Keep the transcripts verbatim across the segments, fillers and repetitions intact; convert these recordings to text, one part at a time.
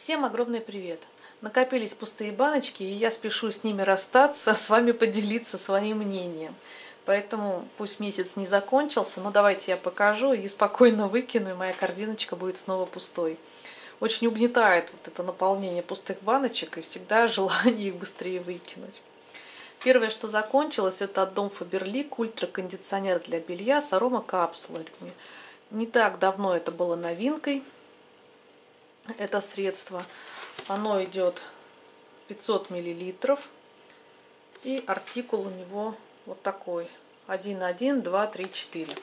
Всем огромный привет! Накопились пустые баночки, и я спешу с ними расстаться, с вами поделиться своим мнением. Поэтому пусть месяц не закончился, но давайте я покажу и спокойно выкину, и моя корзиночка будет снова пустой. Очень угнетает вот это наполнение пустых баночек, и всегда желание их быстрее выкинуть. Первое, что закончилось, это от Дом Фаберлик ультракондиционер для белья с аромакапсулами. Не так давно это было новинкой. Это средство, оно идет пятьсот миллилитров, и артикул у него вот такой: один один два три четыре.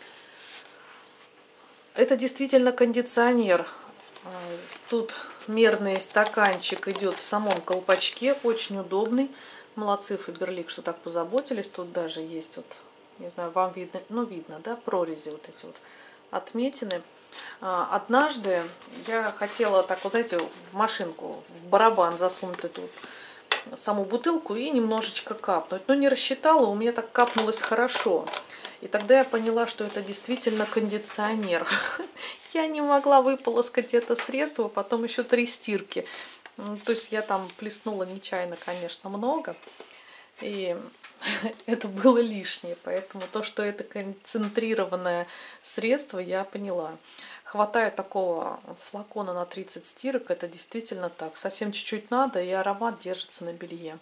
Это действительно кондиционер. Тут мерный стаканчик идет в самом колпачке, очень удобный. Молодцы Фаберлик, что так позаботились. Тут даже есть вот, не знаю, вам видно, ну видно, да, прорези, вот эти вот отметины. Однажды я хотела так вот, знаете, в машинку, в барабан засунуть эту саму бутылку и немножечко капнуть. Но не рассчитала, у меня так капнулось хорошо. И тогда я поняла, что это действительно кондиционер. Я не могла выполоскать это средство, потом еще три стирки. То есть я там плеснула нечаянно, конечно, много. И это было лишнее. Поэтому то, что это концентрированное средство, я поняла. Хватает такого флакона на тридцать стирок, это действительно так. Совсем чуть-чуть надо, и аромат держится на белье.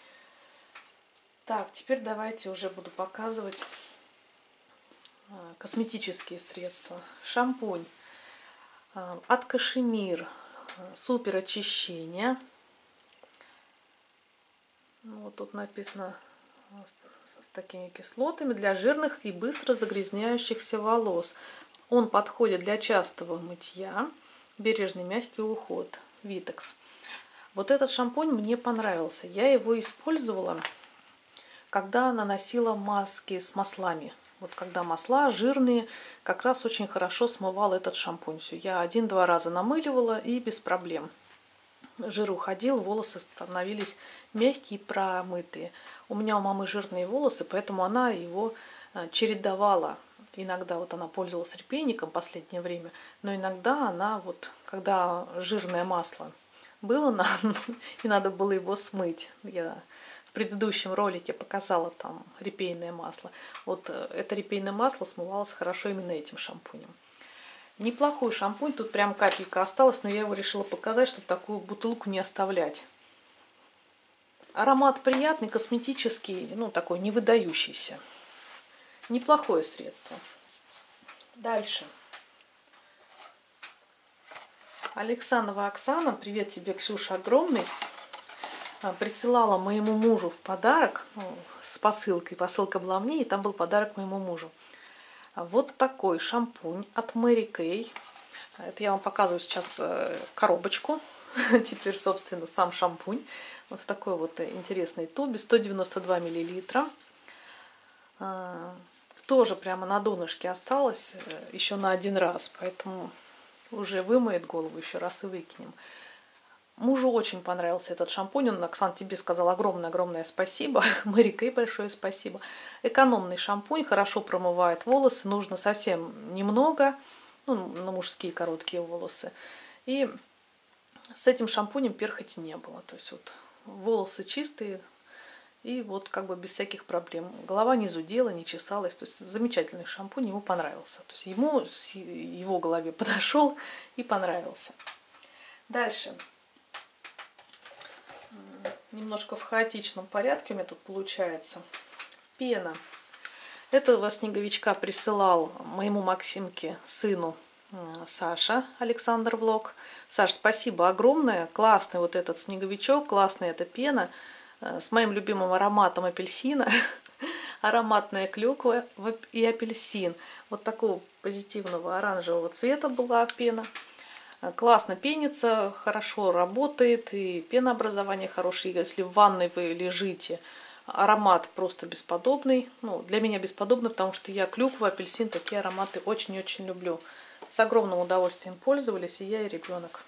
Так, теперь давайте уже буду показывать косметические средства. Шампунь от Кашемир. Супер очищение. Вот тут написано с такими кислотами для жирных и быстро загрязняющихся волос. Он подходит для частого мытья. Бережный мягкий уход. Витекс. Вот этот шампунь мне понравился. Я его использовала, когда наносила маски с маслами. Вот когда масла жирные, как раз очень хорошо смывал этот шампунь. Все. Я один-два раза намыливала и без проблем. Жир уходил, волосы становились мягкие и промытые. У меня у мамы жирные волосы, поэтому она его чередовала. Иногда вот она пользовалась репейником в последнее время, но иногда она вот, когда жирное масло было, и надо было его смыть. Я в предыдущем ролике показала там репейное масло. Вот это репейное масло смывалось хорошо именно этим шампунем. Неплохой шампунь, тут прям капелька осталась, но я его решила показать, чтобы такую бутылку не оставлять. Аромат приятный, косметический, ну такой не выдающийся. Неплохое средство. Дальше. Александрова Оксана, привет тебе, Ксюша, огромный. Присылала моему мужу в подарок, ну, с посылкой. Посылка была мне, и там был подарок моему мужу. Вот такой шампунь от Мэри Кей. Это я вам показываю сейчас коробочку. Теперь, собственно, сам шампунь. Вот в такой вот интересной тубе. сто девяносто два миллилитра. Тоже прямо на донышке осталось. Еще на один раз. Поэтому уже вымоет голову еще раз и выкинем. Мужу очень понравился этот шампунь. Он, Оксана, тебе сказал огромное-огромное спасибо. Мэри Кей большое спасибо. Экономный шампунь, хорошо промывает волосы. Нужно совсем немного, ну, на мужские короткие волосы. И с этим шампунем перхоти не было. То есть вот волосы чистые и вот как бы без всяких проблем. Голова не зудела, не чесалась. То есть замечательный шампунь, ему понравился. То есть ему, его голове подошел и понравился. Дальше. Немножко в хаотичном порядке у меня тут получается. Пена. Этого снеговичка присылал моему Максимке, сыну, Саша, Александр Влог. Саш, спасибо огромное. Классный вот этот снеговичок, классная эта пена. С моим любимым ароматом апельсина. Ароматная клюква и апельсин. Вот такого позитивного оранжевого цвета была пена. Классно пенится, хорошо работает, и пенообразование хорошее. Если в ванной вы лежите, аромат просто бесподобный. Ну, для меня бесподобный, потому что я клюква, апельсин, такие ароматы очень-очень люблю. С огромным удовольствием пользовались и я, и ребенок.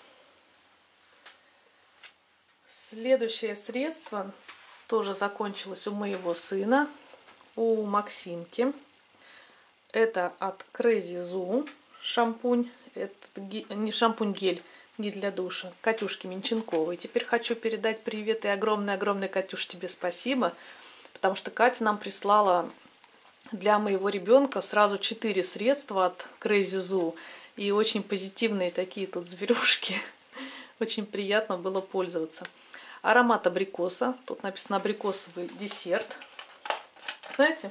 Следующее средство тоже закончилось у моего сына, у Максимки. Это от Crazy Zoo шампунь. Это не шампунь-гель, гель для душа. Катюшке Минченковой. Теперь хочу передать привет и огромное-огромное, Катюш, тебе спасибо. Потому что Катя нам прислала для моего ребенка сразу четыре средства от Crazy Zoo. И очень позитивные такие тут зверюшки. Очень приятно было пользоваться. Аромат абрикоса. Тут написано абрикосовый десерт. Знаете,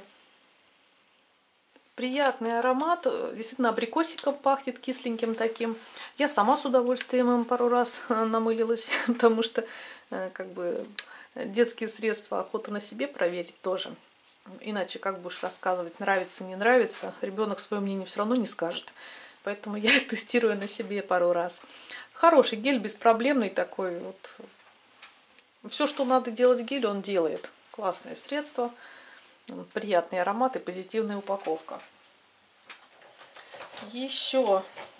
приятный аромат. Действительно, абрикосиком пахнет, кисленьким таким. Я сама с удовольствием им пару раз намылилась, потому что как бы детские средства охота на себе проверить тоже. Иначе как будешь рассказывать, нравится, не нравится, ребенок свое мнение все равно не скажет. Поэтому я тестирую на себе пару раз. Хороший гель, беспроблемный такой. Вот. Все, что надо делать гель, он делает. Классное средство, приятный аромат и позитивная упаковка. Еще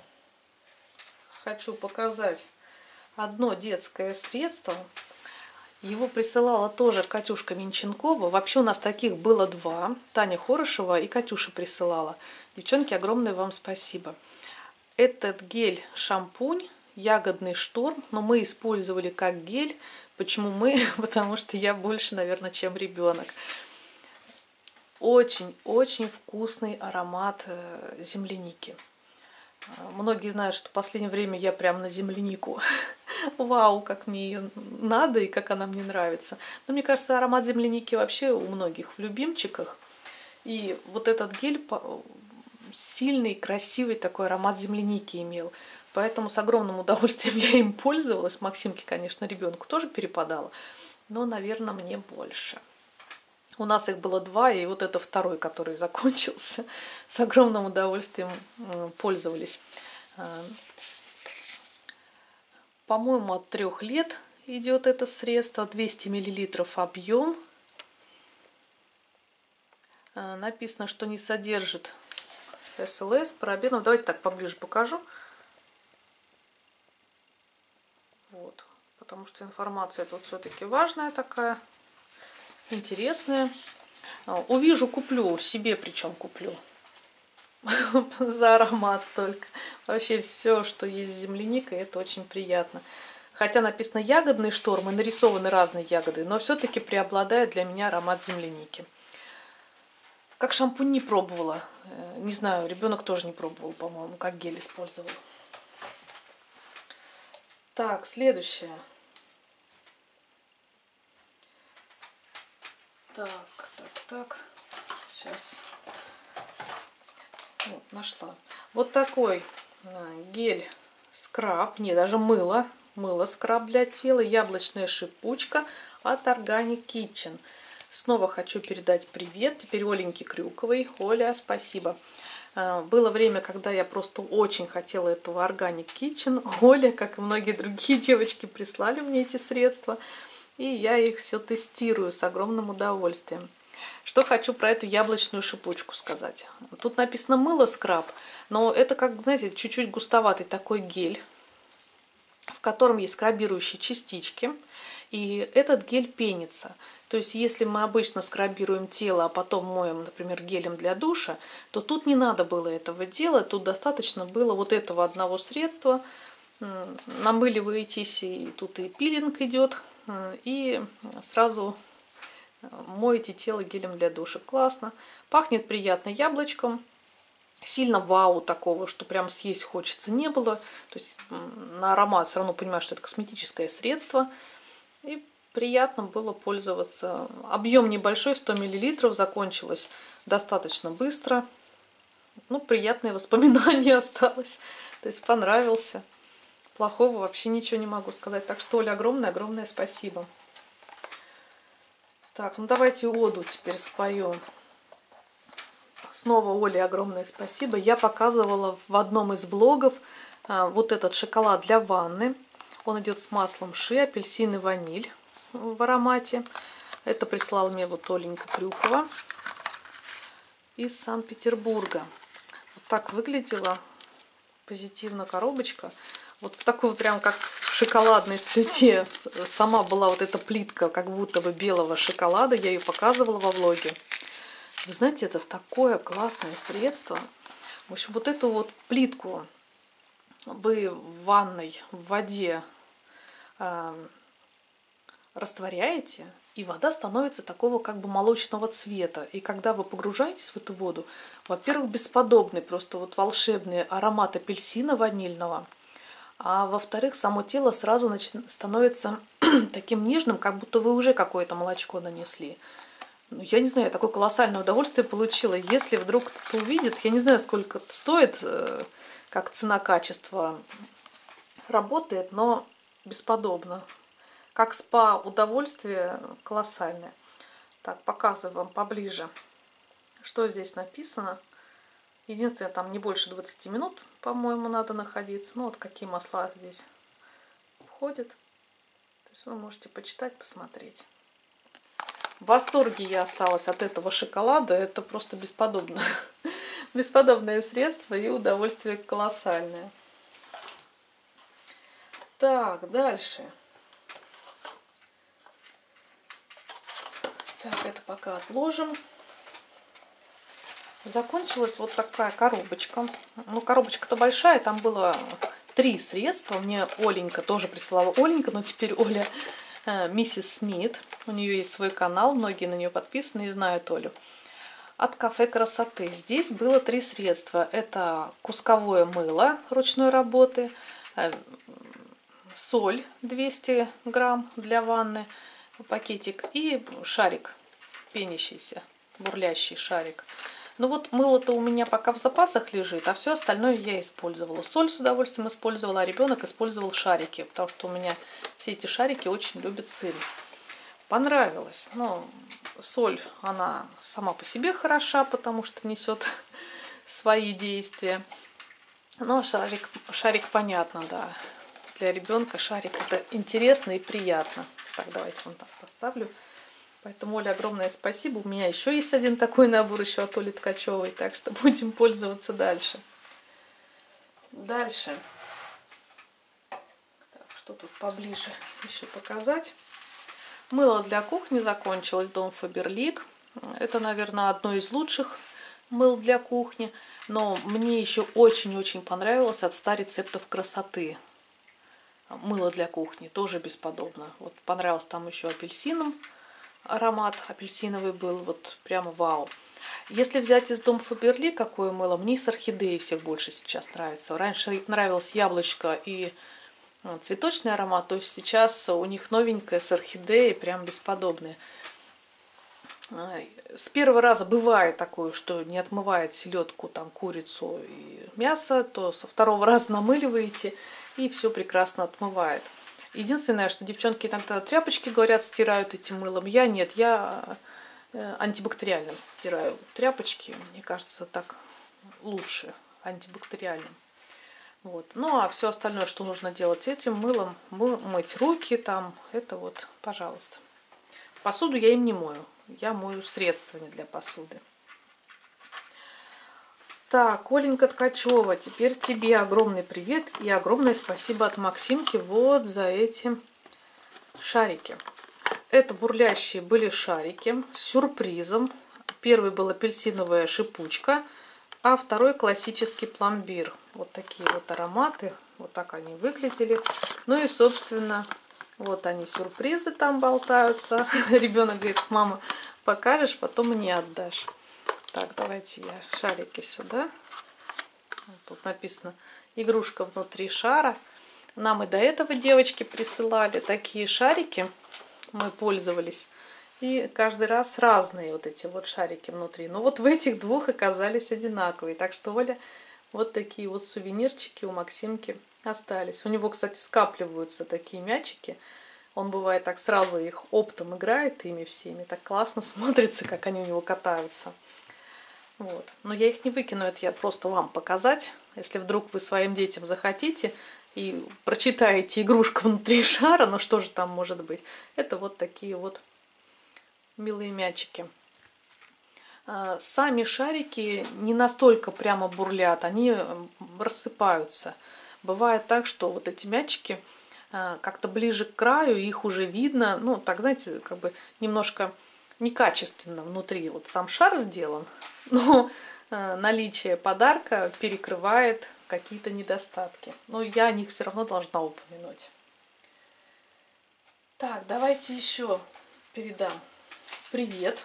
хочу показать одно детское средство. Его присылала тоже Катюшка Минченкова. Вообще у нас таких было два. Таня Хорошева и Катюша присылала. Девчонки, огромное вам спасибо. Этот гель-шампунь ягодный шторм, но мы использовали как гель. Почему мы? Потому что я больше, наверное, чем ребенок. Очень-очень вкусный аромат земляники. Многие знают, что в последнее время я прям на землянику. Вау, как мне ее надо и как она мне нравится. Но мне кажется, аромат земляники вообще у многих в любимчиках. И вот этот гель сильный, красивый такой аромат земляники имел. Поэтому с огромным удовольствием я им пользовалась. Максимке, конечно, ребенку тоже перепадало. Но, наверное, мне больше. У нас их было два, и вот это второй, который закончился. С огромным удовольствием пользовались. По-моему, от трех лет идет это средство. двести миллилитров объем. Написано, что не содержит СЛС, парабенов. Давайте так поближе покажу. Вот. Потому что информация тут все-таки важная такая. Интересная. Увижу, куплю. Себе причем куплю. За аромат только. Вообще все, что есть с земляникой, это очень приятно. Хотя написано ягодный шторм и нарисованы разные ягоды, но все-таки преобладает для меня аромат земляники. Как шампунь не пробовала. Не знаю, ребенок тоже не пробовал, по-моему, как гель использовал. Так, следующее. Так, так, так. Сейчас. Вот, нашла. Вот такой гель-скраб. Не, даже мыло. Мыло-скраб для тела. Яблочная шипучка от Organic Kitchen. Снова хочу передать привет. Теперь Оленьке Крюковой. Оля, спасибо. Было время, когда я просто очень хотела этого Organic Kitchen. Оля, как и многие другие девочки, прислали мне эти средства. И я их все тестирую с огромным удовольствием. Что хочу про эту яблочную шипучку сказать. Тут написано мыло-скраб, но это, как, знаете, чуть-чуть густоватый такой гель, в котором есть скрабирующие частички. И этот гель пенится. То есть, если мы обычно скрабируем тело, а потом моем, например, гелем для душа, то тут не надо было этого делать. Тут достаточно было вот этого одного средства. Намыливаетесь, и тут и пилинг идет, и сразу моете тело гелем для душа. Классно. Пахнет приятно яблочком. Сильно вау такого, что прям съесть хочется, не было. То есть на аромат все равно понимаю, что это косметическое средство. И приятно было пользоваться. Объем небольшой, сто миллилитров, закончилось достаточно быстро. Ну, приятные воспоминания осталось. То есть понравился. Плохого вообще ничего не могу сказать. Так что, Оля, огромное-огромное спасибо. Так, ну давайте оду теперь спою. Снова Оле огромное спасибо. Я показывала в одном из влогов а, вот этот шоколад для ванны. Он идет с маслом ши, апельсин и ваниль в аромате. Это прислала мне вот Оленька Крюкова из Санкт-Петербурга. Вот так выглядела позитивно коробочка. Вот в такой вот прям как в шоколадной слюде сама была вот эта плитка как будто бы белого шоколада. Я ее показывала во влоге. Вы знаете, это такое классное средство. В общем, вот эту вот плитку вы в ванной в воде э, растворяете, и вода становится такого как бы молочного цвета. И когда вы погружаетесь в эту воду, во-первых, бесподобный, просто вот волшебный аромат апельсина ванильного, а во-вторых, само тело сразу начи- становится таким нежным, как будто вы уже какое-то молочко нанесли. Ну, я не знаю, я такое колоссальное удовольствие получила. Если вдруг кто-то увидит, я не знаю, сколько это стоит, э, как цена-качество работает, но бесподобно. Как спа удовольствие колоссальное. Так, показываю вам поближе, что здесь написано. Единственное, там не больше двадцати минут, по-моему, надо находиться. Ну, вот какие масла здесь входят. То есть вы можете почитать, посмотреть. В восторге я осталась от этого шоколада. Это просто бесподобно. Бесподобное средство и удовольствие колоссальное. Так, дальше. Так, это пока отложим. Закончилась вот такая коробочка. Ну, коробочка-то большая, там было три средства. Мне Оленька тоже присылала. Оленька, но теперь Оля э, миссис Смит. У нее есть свой канал, многие на нее подписаны и знают Олю. От Кафе Красоты. Здесь было три средства. Это кусковое мыло ручной работы, э, соль двести грамм для ванны, пакетик и шарик пенящийся, бурлящий шарик. Ну вот мыло-то у меня пока в запасах лежит, а все остальное я использовала. Соль с удовольствием использовала, а ребенок использовал шарики, потому что у меня все эти шарики очень любят сыр. Понравилось. Но соль, она сама по себе хороша, потому что несет свои действия. Но шарик, шарик понятно, да. Для ребенка шарик это интересно и приятно. Так, давайте вон так поставлю. Поэтому, Оля, огромное спасибо. У меня еще есть один такой набор еще от Оли Ткачевой. Так что будем пользоваться дальше. Дальше. Так, что тут поближе еще показать. Мыло для кухни закончилось. Дом Фаберлик. Это, наверное, одно из лучших мыл для кухни. Но мне еще очень-очень понравилось от ста рецептов красоты. Мыло для кухни. Тоже бесподобно. Вот понравилось там еще апельсином. Аромат апельсиновый был, вот прямо вау. Если взять из Дом Фаберлик какое мыло, мне с орхидеей всех больше сейчас нравится. Раньше нравилось яблочко и цветочный аромат, то есть сейчас у них новенькое с орхидеей, прям бесподобное. С первого раза бывает такое, что не отмывает селедку, там, курицу и мясо, то со второго раза намыливаете и все прекрасно отмывает. Единственное, что девчонки иногда тряпочки, говорят, стирают этим мылом. Я нет, я антибактериальным стираю тряпочки. Мне кажется, так лучше, антибактериальным. Вот. Ну, а все остальное, что нужно делать этим мылом, мыть руки там, это вот, пожалуйста. Посуду я им не мою. Я мою средствами для посуды. Так, Оленька Ткачева, теперь тебе огромный привет и огромное спасибо от Максимки вот за эти шарики. Это бурлящие были шарики с сюрпризом. Первый был апельсиновая шипучка, а второй классический пломбир. Вот такие вот ароматы, вот так они выглядели. Ну и, собственно, вот они сюрпризы там болтаются. Ребенок говорит: мама, покажешь, потом мне отдашь. Так, давайте я шарики сюда. Тут написано игрушка внутри шара. Нам и до этого девочки присылали такие шарики. Мы пользовались. И каждый раз разные вот эти вот шарики внутри. Но вот в этих двух оказались одинаковые. Так что, Оля, вот такие вот сувенирчики у Максимки остались. У него, кстати, скапливаются такие мячики. Он бывает так сразу их оптом играет ими всеми. Так классно смотрится, как они у него катаются. Вот. Но я их не выкину, это я просто вам показать. Если вдруг вы своим детям захотите и прочитаете игрушка внутри шара, ну что же там может быть? Это вот такие вот милые мячики. Сами шарики не настолько прямо бурлят, они рассыпаются. Бывает так, что вот эти мячики как-то ближе к краю, их уже видно, ну так, знаете, как бы немножко некачественно внутри вот сам шар сделан, но наличие подарка перекрывает какие-то недостатки. Но я о них все равно должна упомянуть. Так, давайте еще передам привет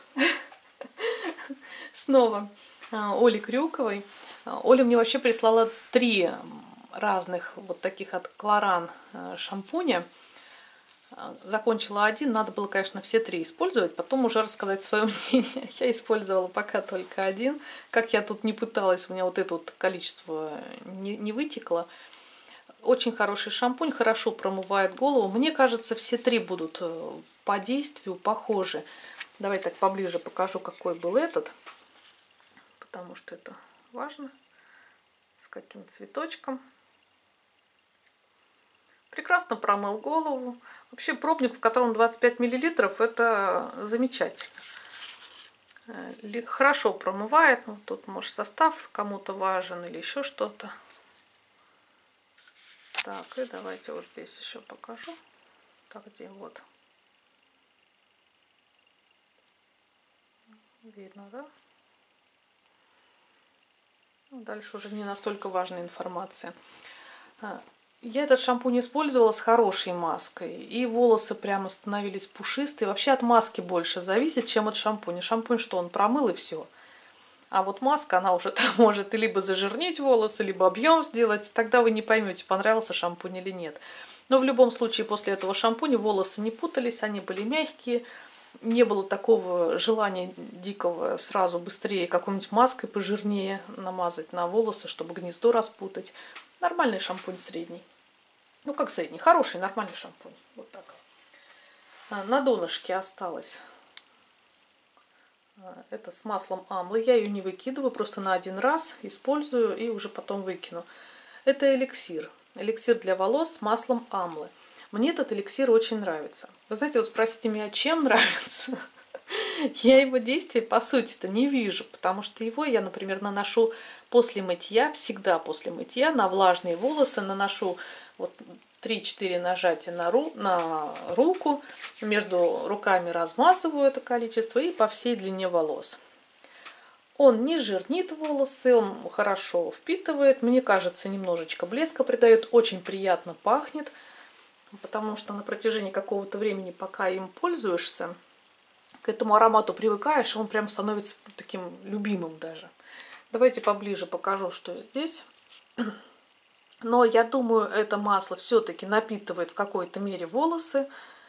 снова Оле Крюковой. Оля мне вообще прислала три разных вот таких от Клоран шампуня. Закончила один, надо было, конечно, все три использовать, потом уже рассказать свое мнение. Я использовала пока только один. Как я тут не пыталась, у меня вот это вот количество не, не вытекло. Очень хороший шампунь, хорошо промывает голову. Мне кажется, все три будут по действию похожи. Давай так поближе покажу, какой был этот, потому что это важно. С каким цветочком. Прекрасно промыл голову. Вообще пробник, в котором двадцать пять миллилитров, это замечательно. Хорошо промывает. Ну, тут, может, состав кому-то важен или еще что-то. Так, и давайте вот здесь еще покажу. Так, где вот. Видно, да? Дальше уже не настолько важная информация. Я этот шампунь использовала с хорошей маской, и волосы прямо становились пушистые. Вообще от маски больше зависит, чем от шампуня. Шампунь что, он промыл и все. А вот маска, она уже там может либо зажирнить волосы, либо объем сделать. Тогда вы не поймете, понравился шампунь или нет. Но в любом случае после этого шампуня волосы не путались, они были мягкие. Не было такого желания дикого сразу быстрее какой-нибудь маской пожирнее намазать на волосы, чтобы гнездо распутать. Нормальный шампунь средний. Ну как средний, хороший, нормальный шампунь. Вот так. На донышке осталось. Это с маслом амлы. Я ее не выкидываю, просто на один раз использую и уже потом выкину. Это эликсир. Эликсир для волос с маслом амлы. Мне этот эликсир очень нравится. Вы знаете, вот спросите меня, чем нравится? Я его действия, по сути-то, не вижу, потому что его я, например, наношу после мытья, всегда после мытья, на влажные волосы наношу вот три-четыре нажатия на, ру, на руку, между руками размазываю это количество и по всей длине волос. Он не жирнит волосы, он хорошо впитывает, мне кажется, немножечко блеска придает, очень приятно пахнет. Потому что на протяжении какого-то времени, пока им пользуешься, к этому аромату привыкаешь, и он прям становится таким любимым даже. Давайте поближе покажу, что здесь. Но я думаю, это масло все-таки напитывает в какой-то мере волосы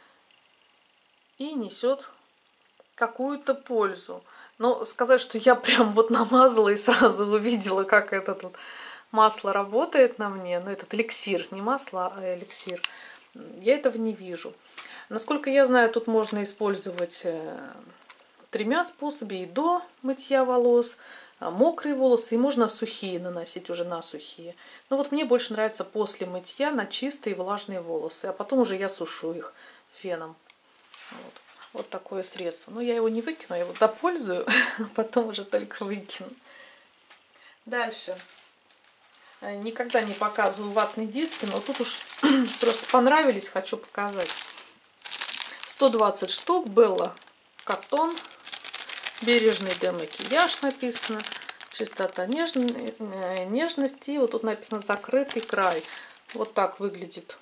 и несет какую-то пользу. Но сказать, что я прям вот намазала и сразу увидела, как это тут масло работает на мне, ну этот эликсир, не масло, а эликсир, я этого не вижу. Насколько я знаю, тут можно использовать тремя способами: и до мытья волос, мокрые волосы, и можно сухие наносить уже на сухие. Но вот мне больше нравится после мытья на чистые влажные волосы, а потом уже я сушу их феном. Вот, вот такое средство. Но я его не выкину, я его допользую, потом уже только выкину. Дальше. Никогда не показываю ватные диски, но тут уж просто понравились, хочу показать. сто двадцать штук, Белла Катон, бережный демакияж написано, чистота нежности, и вот тут написано закрытый край. Вот так выглядит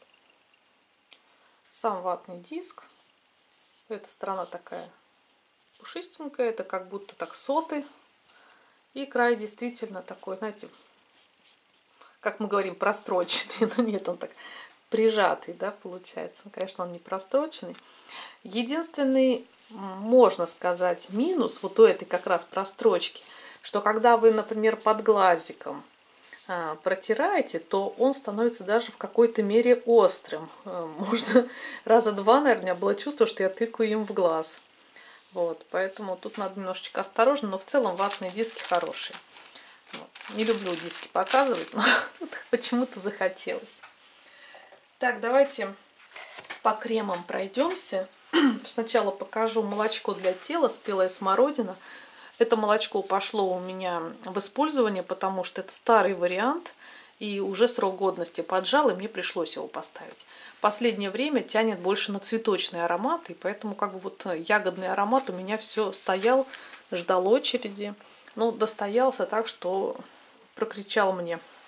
сам ватный диск. Эта сторона такая пушистенькая, это как будто так соты, и край действительно такой, знаете, как мы говорим, простроченный, но нет, он так прижатый, да, получается. Конечно, он не простроченный. Единственный, можно сказать, минус вот у этой как раз прострочки, что когда вы, например, под глазиком а, протираете, то он становится даже в какой-то мере острым. Можно раза два, наверное, у меня было чувство, что я тыкаю им в глаз. Вот, поэтому тут надо немножечко осторожно, но в целом ватные диски хорошие. Вот. Не люблю диски показывать, но почему-то захотелось. Так, давайте по кремам пройдемся. Сначала покажу молочко для тела, спелая смородина. Это молочко пошло у меня в использование, потому что это старый вариант, и уже срок годности поджал, и мне пришлось его поставить. Последнее время тянет больше на цветочный аромат, и поэтому как бы вот ягодный аромат у меня все стоял, ждал очереди. Ну, достоялся так, что прокричал мне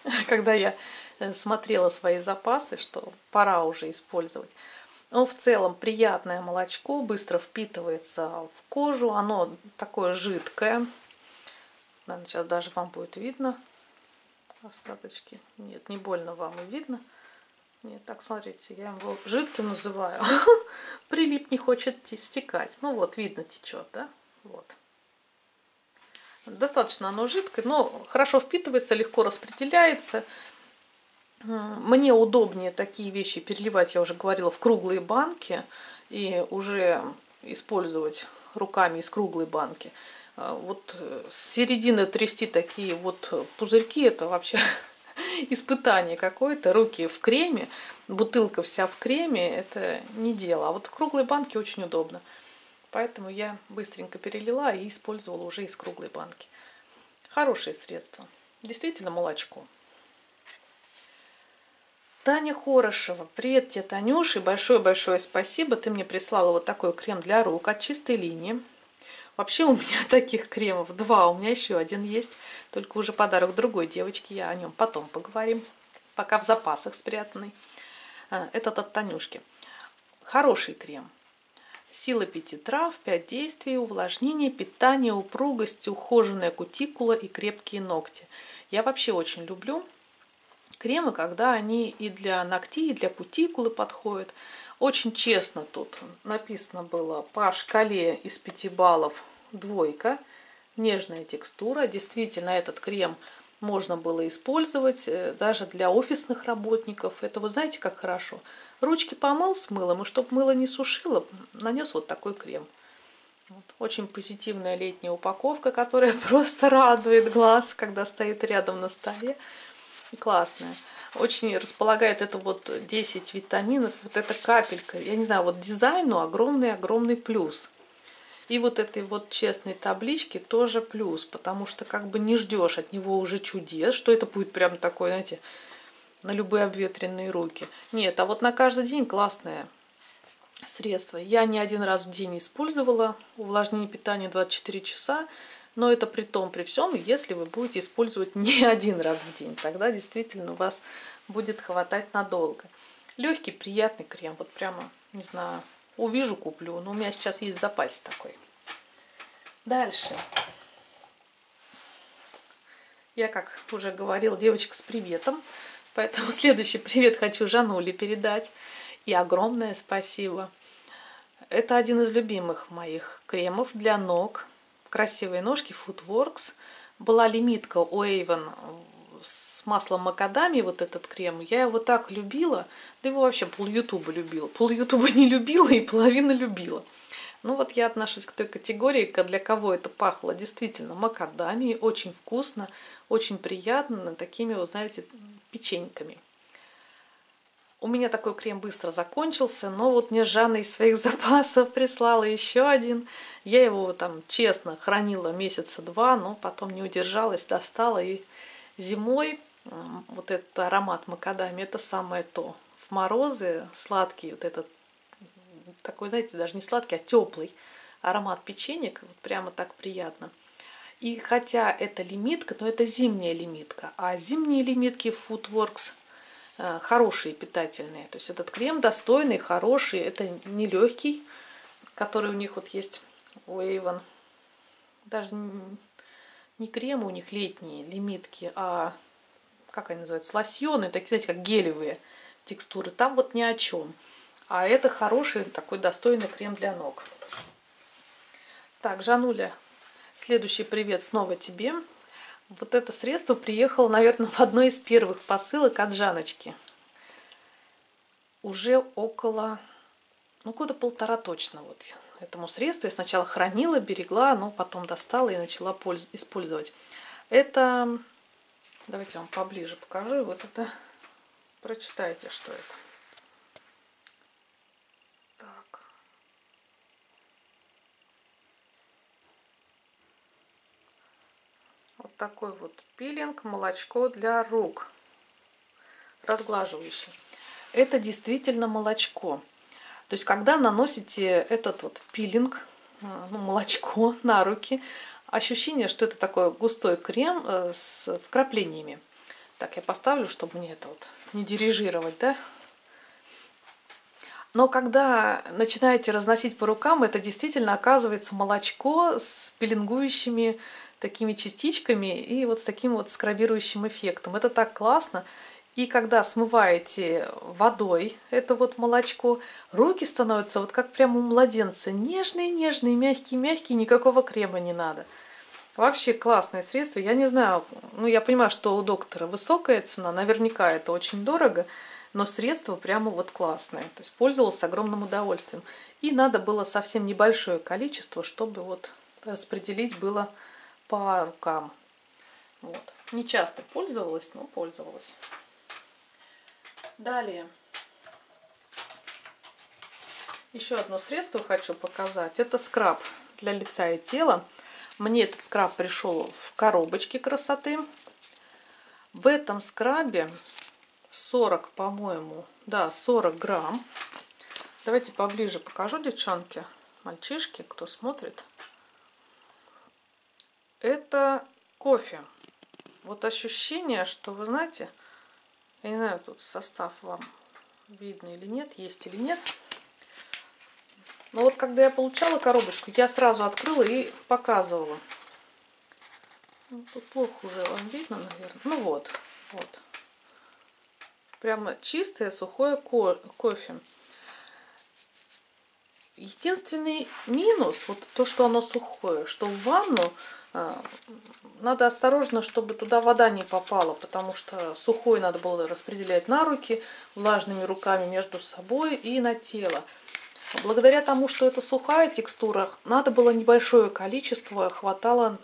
когда я смотрела свои запасы, что пора уже использовать. Но в целом приятное молочко, быстро впитывается в кожу, оно такое жидкое. Наверное, сейчас даже вам будет видно остаточки. Нет, не больно вам и видно. Нет, так, смотрите, я его жидким называю. Прилип не хочет стекать. Ну вот, видно, течет, да? Вот. Достаточно оно жидкое, но хорошо впитывается, легко распределяется. Мне удобнее такие вещи переливать, я уже говорила, в круглые банки и уже использовать руками из круглой банки. Вот с середины трясти такие вот пузырьки, это вообще испытание какое-то. Руки в креме, бутылка вся в креме, это не дело. А вот в круглой банке очень удобно. Поэтому я быстренько перелила и использовала уже из круглой банки. Хорошее средство. Действительно молочко. Таня Хорошева. Привет тебе, Танюша, и большое-большое спасибо. Ты мне прислала вот такой крем для рук от чистой линии. Вообще у меня таких кремов два, у меня еще один есть. Только уже подарок другой девочке, я о нем потом поговорим. Пока в запасах спрятанный. Этот от Танюшки. Хороший крем. Сила пяти трав, пять действий, увлажнение, питание, упругость, ухоженная кутикула и крепкие ногти. Я вообще очень люблю кремы, когда они и для ногтей, и для кутикулы подходят. Очень честно тут написано было по шкале из пяти баллов двойка. Нежная текстура. Действительно, этот крем можно было использовать даже для офисных работников. Это вот знаете, как хорошо. Ручки помыл с мылом, и чтобы мыло не сушило, нанес вот такой крем. Вот. Очень позитивная летняя упаковка, которая просто радует глаз, когда стоит рядом на столе. Классная. Очень располагает это вот десять витаминов. Вот эта капелька. Я не знаю, вот дизайну огромный-огромный плюс. И вот этой вот честной таблички тоже плюс. Потому что как бы не ждешь от него уже чудес, что это будет прям такой, знаете, на любые обветренные руки. Нет, а вот на каждый день классное средство. Я не один раз в день использовала увлажнение питания двадцать четыре часа. Но это при том, при всем, если вы будете использовать не один раз в день. Тогда действительно у вас будет хватать надолго. Легкий, приятный крем. Вот прямо, не знаю, увижу, куплю. Но у меня сейчас есть в запасе такой. Дальше. Я, как уже говорила, девочка с приветом. Поэтому следующий привет хочу Жануле передать. И огромное спасибо. Это один из любимых моих кремов для ног. Красивые ножки, Footworks. Была лимитка у Avon с маслом макадамии, вот этот крем. Я его так любила, да его вообще пол ютуба любила. Пол ютуба не любила и половина любила. Ну вот я отношусь к той категории, для кого это пахло действительно макадамией. Очень вкусно, очень приятно, такими вот, знаете, печеньками. У меня такой крем быстро закончился, но вот мне Жанна из своих запасов прислала еще один. Я его там честно хранила месяца два, но потом не удержалась, достала. И зимой вот этот аромат макадамии, это самое то. В морозы сладкий вот этот, такой, знаете, даже не сладкий, а теплый аромат печенек. Вот прямо так приятно. И хотя это лимитка, но это зимняя лимитка. А зимние лимитки Footworks хорошие, питательные. То есть этот крем достойный, хороший. Это не легкий, который у них вот есть у Avon. Даже не кремы у них летние, лимитки, а как они называются? Лосьоны, такие, знаете, как гелевые текстуры. Там вот ни о чем. А это хороший, такой достойный крем для ног. Так, Жануля, следующий привет снова тебе. Вот это средство приехало, наверное, в одной из первых посылок от Жаночки. Уже около, ну, года полтора точно вот этому средству. Я сначала хранила, берегла, но потом достала и начала польз- использовать. Это, давайте я вам поближе покажу, и вы тогда прочитаете, что это. Так. Вот такой вот пилинг, молочко для рук, разглаживающий. Это действительно молочко. То есть, когда наносите этот вот пилинг, ну, молочко на руки, ощущение, что это такой густой крем с вкраплениями. Так, я поставлю, чтобы мне это вот не дирижировать, да? Но когда начинаете разносить по рукам, это действительно оказывается молочко с пеленгующими такими частичками и вот с таким вот скрабирующим эффектом. Это так классно. И когда смываете водой это вот молочко, руки становятся вот как прямо у младенца. Нежные, нежные, мягкие, мягкие, никакого крема не надо. Вообще классное средство. Я не знаю, ну я понимаю, что у доктора высокая цена, наверняка это очень дорого, но средство прямо вот классное. То есть пользовалась с огромным удовольствием. И надо было совсем небольшое количество, чтобы вот распределить было по рукам. Вот. Не часто пользовалась, но пользовалась. Далее. Еще одно средство хочу показать. Это скраб для лица и тела. Мне этот скраб пришел в коробочке красоты. В этом скрабе сорок, по-моему, да, сорок грамм. Давайте поближе покажу, девчонки, мальчишки, кто смотрит. Это кофе. Вот ощущение, что, вы знаете, я не знаю, тут состав вам видно или нет, есть или нет. Но вот когда я получала коробочку, я сразу открыла и показывала. Ну, тут плохо уже вам видно, наверное. Ну вот, вот. Прямо чистое сухое ко кофе. Единственный минус, вот то, что оно сухое, что в ванну э, надо осторожно, чтобы туда вода не попала, потому что сухой надо было распределять на руки, влажными руками между собой и на тело. Благодаря тому, что это сухая текстура, надо было небольшое количество, хватало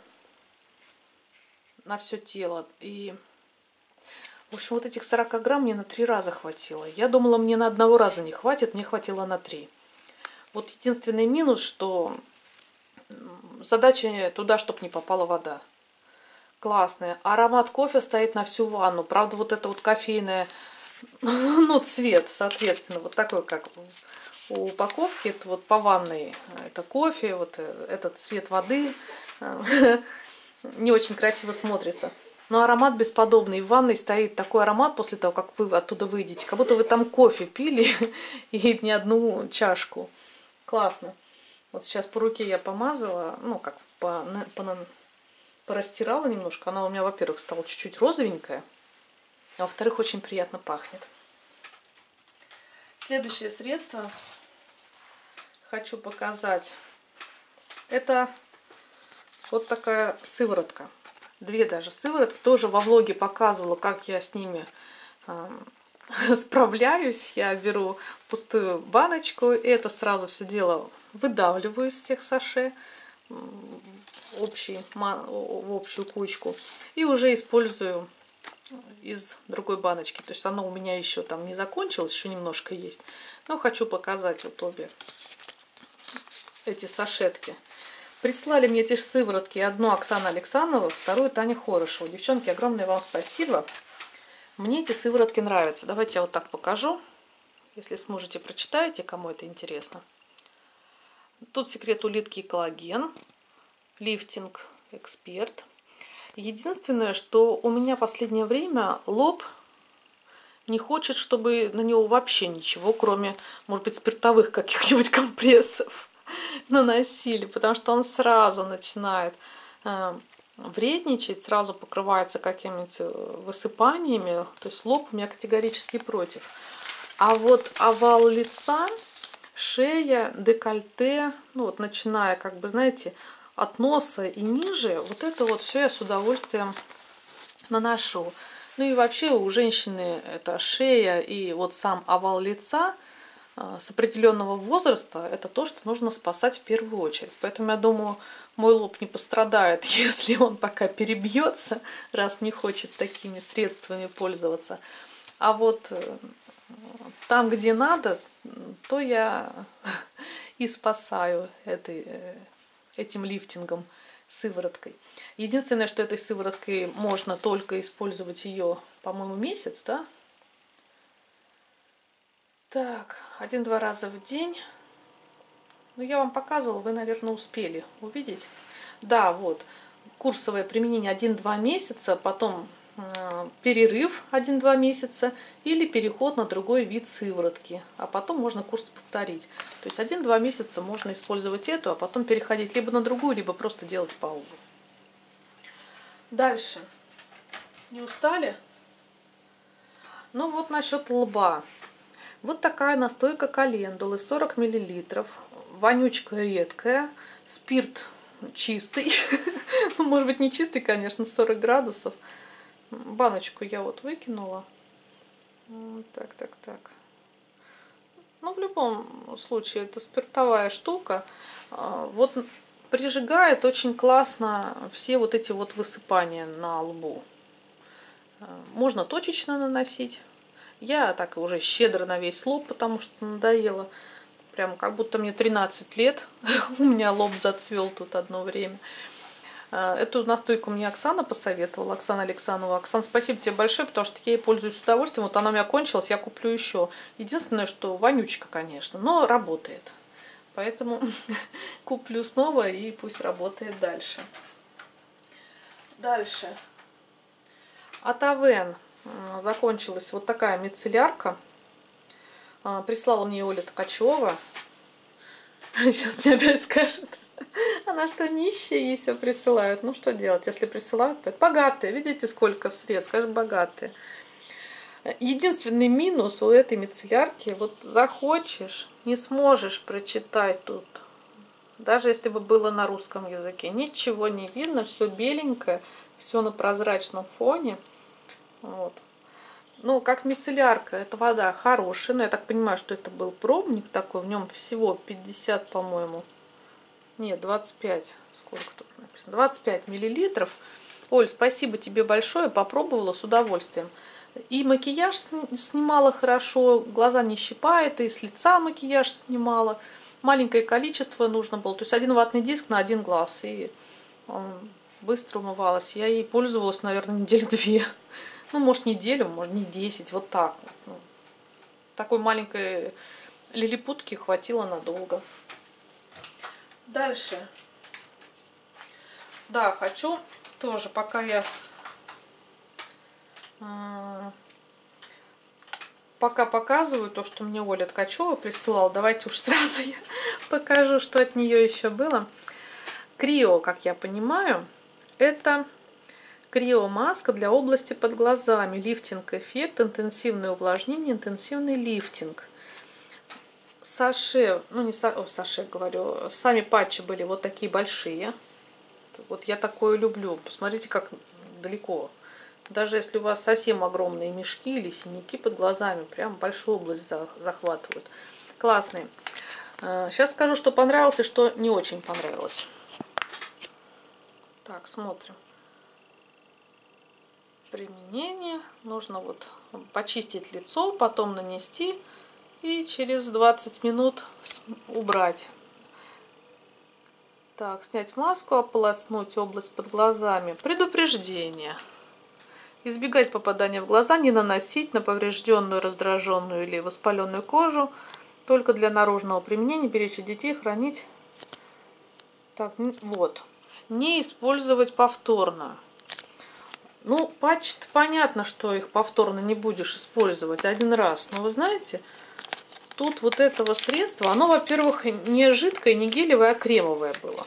на все тело. И, в общем, вот этих сорока грамм мне на три раза хватило. Я думала, мне на одного раза не хватит, мне хватило на три. Вот единственный минус, что задача туда, чтобы не попала вода. Классная. Аромат кофе стоит на всю ванну. Правда, вот это вот кофейное, ну, цвет, соответственно, вот такой, как у упаковки, это вот по ванной, это кофе, вот этот цвет воды не очень красиво смотрится. Но аромат бесподобный. В ванной стоит такой аромат после того, как вы оттуда выйдете, как будто вы там кофе пили и не одну чашку. Классно. Вот сейчас по руке я помазала, ну как по, по, порастирала немножко. Она у меня, во-первых, стала чуть-чуть розовенькая, а во-вторых, очень приятно пахнет. Следующее средство хочу показать. Это вот такая сыворотка. Две даже сыворотки. Тоже во влоге показывала, как я с ними э, справляюсь. Я беру пустую баночку и это сразу все дело выдавливаю из всех саше в, общий, в общую кучку. И уже использую из другой баночки. То есть оно у меня еще там не закончилось, еще немножко есть. Но хочу показать вот обе эти сашетки. Прислали мне эти сыворотки одну Оксана Александрова, вторую Таня Хорошева. Девчонки, огромное вам спасибо. Мне эти сыворотки нравятся. Давайте я вот так покажу. Если сможете, прочитаете, кому это интересно. Тут секрет улитки и коллаген. Лифтинг эксперт. Единственное, что у меня в последнее время лоб не хочет, чтобы на него вообще ничего, кроме, может быть, спиртовых каких-нибудь компрессов наносили, потому что он сразу начинает э, вредничать, сразу покрывается какими-нибудь высыпаниями, то есть лоб у меня категорически против. А вот овал лица, шея, декольте, ну вот начиная, как бы, знаете, от носа и ниже, вот это вот все я с удовольствием наношу. Ну и вообще у женщины это шея и вот сам овал лица с определенного возраста, это то, что нужно спасать в первую очередь. Поэтому я думаю, мой лоб не пострадает, если он пока перебьется, раз не хочет такими средствами пользоваться. А вот там, где надо, то я и спасаю этой, этим лифтингом, сывороткой. Единственное, что этой сывороткой можно только использовать ее, по-моему, месяц, да? Так, один-два раза в день. Ну, я вам показывала, вы, наверное, успели увидеть. Да, вот, курсовое применение один-два месяца, потом перерыв один-два месяца или переход на другой вид сыворотки, а потом можно курс повторить. То есть один-два месяца можно использовать эту, а потом переходить либо на другую, либо просто делать паузу. Дальше. Не устали? Ну вот насчет лба. Вот такая настойка календулы, сорок миллилитров. Вонючка редкая, спирт чистый. Ну, может быть, не чистый, конечно, сорок градусов. Баночку я вот выкинула. Так, так, так. Ну, в любом случае, это спиртовая штука. Вот прижигает очень классно все вот эти вот высыпания на лбу. Можно точечно наносить. Я так уже щедро на весь лоб, потому что надоело. Прям как будто мне тринадцать лет. У меня лоб зацвел тут одно время. Эту настойку мне Оксана посоветовала. Оксана Александрова. Оксана, спасибо тебе большое, потому что я ей пользуюсь с удовольствием. Вот она у меня кончилась, я куплю еще. Единственное, что вонючка, конечно, но работает. Поэтому куплю снова и пусть работает дальше. Дальше. От Авен закончилась вот такая мицеллярка. Прислала мне Оля Ткачева. Сейчас мне опять скажут. Она что, нищая, ей все присылают? Ну что делать, если присылают? Богатые, видите, сколько средств, скажем, богатые. Единственный минус у этой мицеллярки, вот захочешь, не сможешь прочитать тут. Даже если бы было на русском языке. Ничего не видно, все беленькое, все на прозрачном фоне. Вот. Ну, как мицеллярка, эта вода хорошая. Но я так понимаю, что это был пробник такой. В нем всего пятьдесят, по-моему. Нет, двадцать пять. Сколько тут написано? двадцать пять миллилитров. Оль, спасибо тебе большое. Попробовала с удовольствием. И макияж снимала хорошо. Глаза не щипает. И с лица макияж снимала. Маленькое количество нужно было. То есть один ватный диск на один глаз. И быстро умывалась. Я ей пользовалась, наверное, недели две. Ну, может, неделю, может, не десять, вот так. Ну, такой маленькой лилипутки хватило надолго. Дальше. Да, хочу тоже, пока я... Пока показываю то, что мне Оля Ткачева присылала, давайте уж сразу я покажу, что от нее еще было. Крио, как я понимаю, это... Крио-маска для области под глазами. Лифтинг-эффект, интенсивное увлажнение, интенсивный лифтинг. Саше, ну не са, о, саше говорю, сами патчи были вот такие большие. Вот я такое люблю. Посмотрите, как далеко. Даже если у вас совсем огромные мешки или синяки под глазами, прям большую область захватывают. Классные. Сейчас скажу, что понравилось и что не очень понравилось. Так, смотрим. Применение. Нужно вот почистить лицо, потом нанести и через двадцать минут убрать. Так, снять маску, ополоснуть область под глазами. Предупреждение. Избегать попадания в глаза, не наносить на поврежденную, раздраженную или воспаленную кожу. Только для наружного применения, беречь детей, хранить. Так, вот. Не использовать повторно. Ну, патчи-то понятно, что их повторно не будешь использовать один раз. Но вы знаете, тут вот этого средства, оно, во-первых, не жидкое, не гелевое, а кремовое было.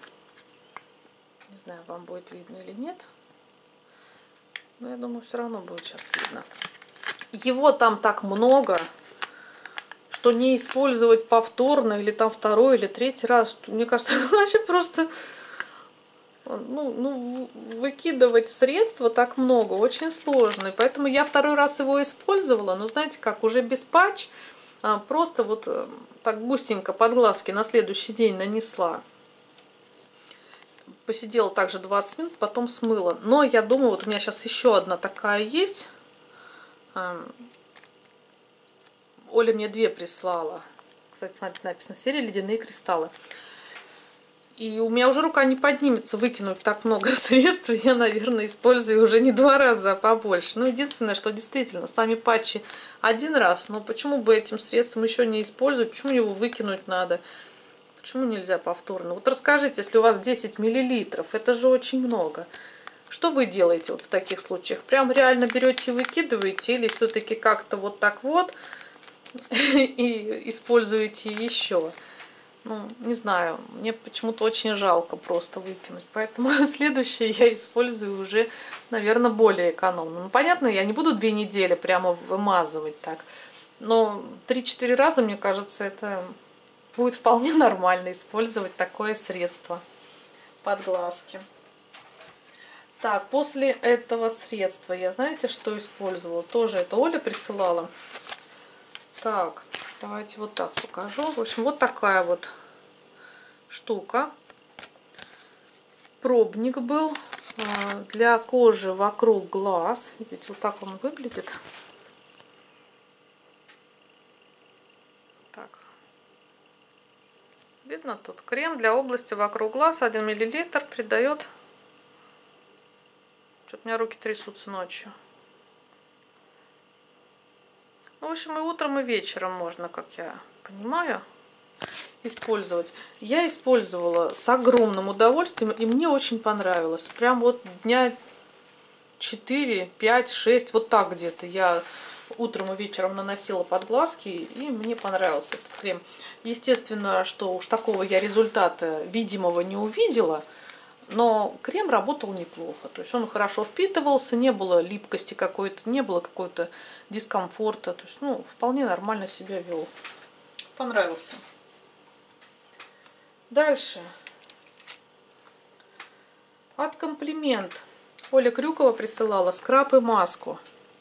Не знаю, вам будет видно или нет. Но я думаю, все равно будет сейчас видно. Его там так много, что не использовать повторно, или там второй, или третий раз, мне кажется, вообще просто... Ну, ну, выкидывать средства так много, очень сложно. И поэтому я второй раз его использовала. Но знаете как, уже без патч, а, просто вот так густенько под глазки на следующий день нанесла. Посидела также двадцать минут, потом смыла. Но я думаю, вот у меня сейчас еще одна такая есть. Оля мне две прислала. Кстати, смотрите, написано серия «Ледяные кристаллы». И у меня уже рука не поднимется выкинуть так много средств. Я, наверное, использую уже не два раза, а побольше. Ну, единственное, что действительно, сами патчи один раз. Но почему бы этим средством еще не использовать? Почему его выкинуть надо? Почему нельзя повторно? Вот расскажите, если у вас десять миллилитров, это же очень много. Что вы делаете вот в таких случаях? Прям реально берете и выкидываете или все-таки как-то вот так вот и используете еще? Ну, не знаю, мне почему-то очень жалко просто выкинуть. Поэтому следующее я использую уже, наверное, более экономно. Ну, понятно, я не буду две недели прямо вымазывать так. Но три-четыре раза, мне кажется, это будет вполне нормально использовать такое средство под глазки. Так, после этого средства я, знаете, что использовала? Тоже это Оля присылала. Так, давайте вот так покажу. В общем, вот такая вот штука. Пробник был для кожи вокруг глаз. Видите, вот так он выглядит. Так. Видно тут? Крем для области вокруг глаз. один миллилитр придает... Что-то у меня руки трясутся ночью. В общем, и утром, и вечером можно, как я понимаю, использовать. Я использовала с огромным удовольствием, и мне очень понравилось. Прям вот дня четыре, пять, шесть, вот так где-то я утром и вечером наносила под глазки, и мне понравился этот крем. Естественно, что уж такого я результата видимого не увидела, но крем работал неплохо. То есть он хорошо впитывался, не было липкости какой-то, не было какой-то дискомфорта. То есть, ну, вполне нормально себя вел. Понравился. Дальше. От Комплимент. Оля Крюкова присылала скраб и маску.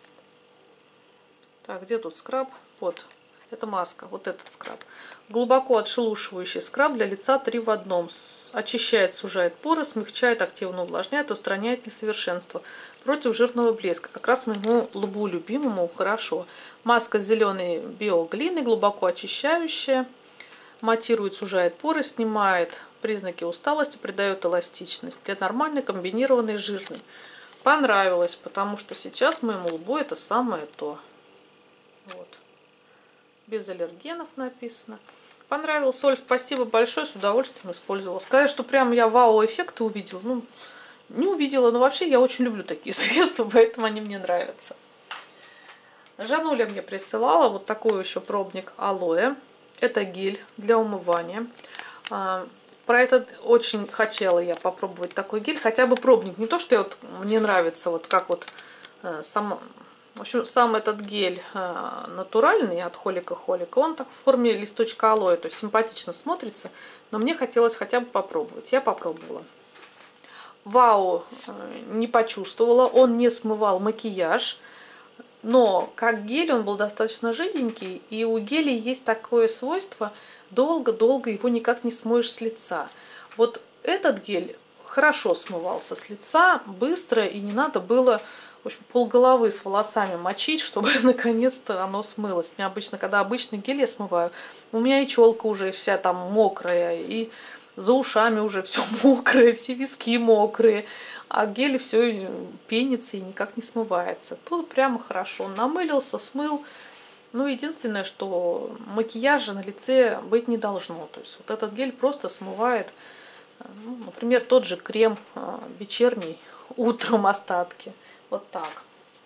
Так, где тут скраб? Вот. Это маска, вот этот скраб. Глубоко отшелушивающий скраб для лица три в одном. Очищает, сужает поры, смягчает, активно увлажняет, устраняет несовершенства. Против жирного блеска. Как раз моему лбу любимому хорошо. Маска с зеленой биоглиной, глубоко очищающая. Матирует, сужает поры, снимает признаки усталости, придает эластичность. Для нормальной, комбинированной, жирной. Понравилось, потому что сейчас моему лбу это самое то. Вот. Без аллергенов написано. Понравилось, Оль, спасибо большое, с удовольствием использовала. Сказать, что прям я вау-эффекты увидела, ну, не увидела, но вообще я очень люблю такие средства, поэтому они мне нравятся. Жануля мне присылала вот такой еще пробник алоэ. Это гель для умывания. Про это очень хотела я попробовать такой гель, хотя бы пробник. Не то, что я вот, мне нравится, вот как вот сам... В общем, сам этот гель э, натуральный от Холика Холика, он так в форме листочка алоэ, то есть симпатично смотрится, но мне хотелось хотя бы попробовать. Я попробовала. Вау, э, не почувствовала, он не смывал макияж, но как гель он был достаточно жиденький, и у гелей есть такое свойство, долго-долго его никак не смоешь с лица. Вот этот гель хорошо смывался с лица, быстро, и не надо было... В общем, полголовы с волосами мочить, чтобы наконец-то оно смылось. Мне обычно, когда обычный гель я смываю, у меня и челка уже вся там мокрая, и за ушами уже все мокрое, все виски мокрые, а гель все пенится и никак не смывается. Тут прямо хорошо. Он намылился, смыл. Ну, единственное, что макияжа на лице быть не должно. То есть вот этот гель просто смывает, ну, например, тот же крем вечерний, утром остатки. Вот так.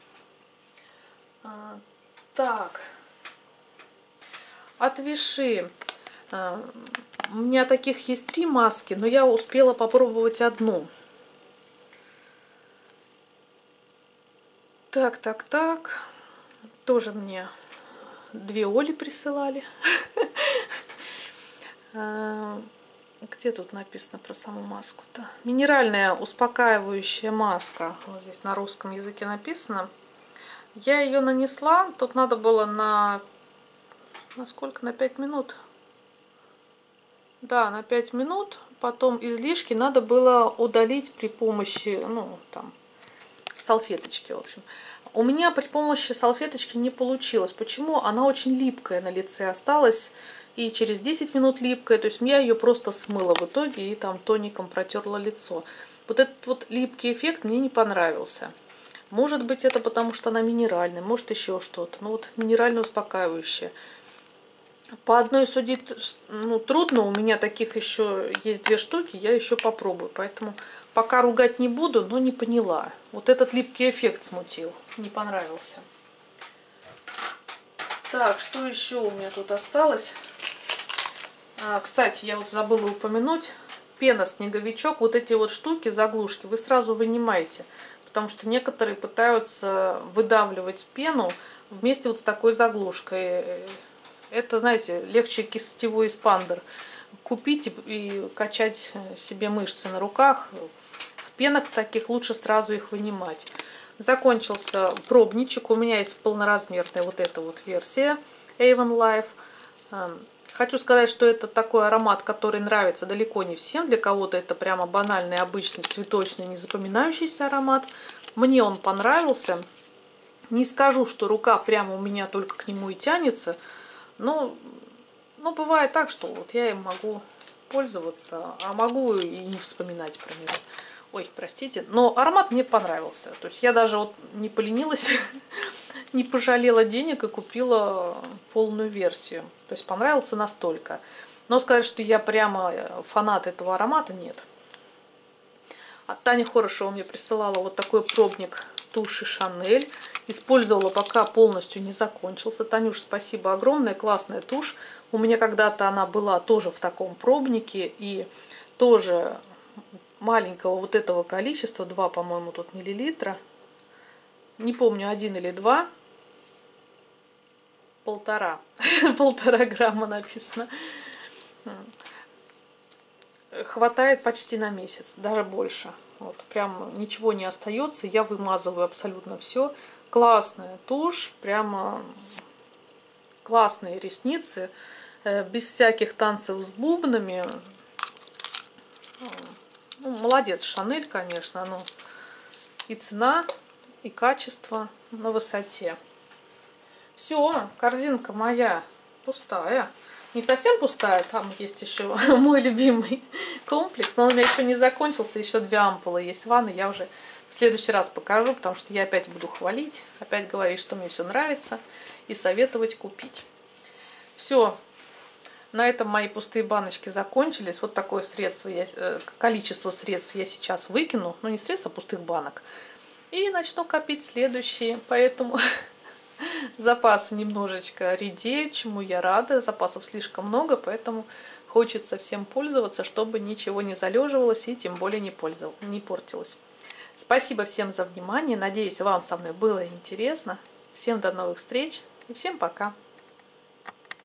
А, так. От Виши. А, у меня таких есть три маски, но я успела попробовать одну. Так, так, так. Тоже мне две Оли присылали. Где тут написано про саму маску-то? Минеральная успокаивающая маска. Вот здесь на русском языке написано. Я ее нанесла. Тут надо было на... На сколько? На пять минут? Да, на пять минут. Потом излишки надо было удалить при помощи, ну, там, салфеточки, в общем. У меня при помощи салфеточки не получилось. Почему? Она очень липкая на лице осталась. И через десять минут липкая, то есть я ее просто смыла в итоге и там тоником протерла лицо. Вот этот вот липкий эффект мне не понравился. Может быть, это потому, что она минеральная, может еще что-то. Ну вот минерально успокаивающая. По одной судить, ну, трудно, у меня таких еще есть две штуки, я еще попробую. Поэтому пока ругать не буду, но не поняла. Вот этот липкий эффект смутил, не понравился. Так, что еще у меня тут осталось? А, кстати, я вот забыла упомянуть. Пена снеговичок, вот эти вот штуки, заглушки, вы сразу вынимаете. Потому что некоторые пытаются выдавливать пену вместе вот с такой заглушкой. Это, знаете, легче кистевой эспандер. Купить и качать себе мышцы на руках. В пенах таких лучше сразу их вынимать. Закончился пробничек. У меня есть полноразмерная вот эта вот версия Avon Life. Хочу сказать, что это такой аромат, который нравится далеко не всем. Для кого-то это прямо банальный, обычный, цветочный, незапоминающийся аромат. Мне он понравился. Не скажу, что рука прямо у меня только к нему и тянется. Но, но бывает так, что вот я им могу пользоваться, а могу и не вспоминать про него. Ой, простите. Но аромат мне понравился. То есть я даже вот не поленилась, не пожалела денег и купила полную версию. То есть понравился настолько. Но сказать, что я прямо фанат этого аромата, нет. А Таня Хорошева мне присылала вот такой пробник туши Шанель. Использовала, пока полностью не закончился. Танюш, спасибо огромное. Классная тушь. У меня когда-то она была тоже в таком пробнике. И тоже маленького вот этого количества. два, по-моему, тут миллилитра. Не помню, один или два. Полтора. Полтора грамма написано. Хватает почти на месяц, даже больше. Вот, прям ничего не остается. Я вымазываю абсолютно все. Классная тушь, прямо классные ресницы. Без всяких танцев с бубнами. Ну, молодец, Шанель, конечно. Ну, и цена, и качество на высоте. Все, корзинка моя пустая. Не совсем пустая, там есть еще мой любимый комплекс, но он у меня еще не закончился, еще две ампулы есть в ванной, я уже в следующий раз покажу, потому что я опять буду хвалить, опять говорить, что мне все нравится, и советовать купить. Все, на этом мои пустые баночки закончились. Вот такое средство, я, количество средств я сейчас выкину, ну не средств, а пустых банок, и начну копить следующие, поэтому... Запасы немножечко редеют, чему я рада. Запасов слишком много, поэтому хочется всем пользоваться, чтобы ничего не залеживалось и тем более не, пользов... не портилось. Спасибо всем за внимание. Надеюсь, вам со мной было интересно. Всем до новых встреч и всем пока.